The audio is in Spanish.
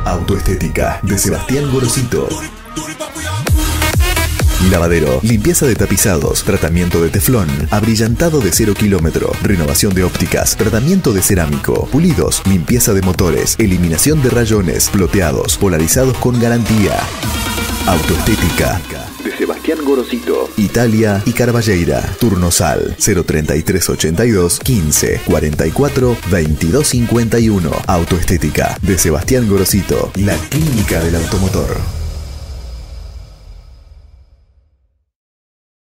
Autoestética de Sebastián Gorosito. Lavadero, limpieza de tapizados, tratamiento de teflón, abrillantado de 0 kilómetro, renovación de ópticas, tratamiento de cerámico, pulidos, limpieza de motores, eliminación de rayones, ploteados, polarizados con garantía. Autoestética de Sebastián Gorosito. Italia y Carballeira. Turnosal 03382 15 44 22 51. Autoestética de Sebastián Gorosito. La clínica del automotor.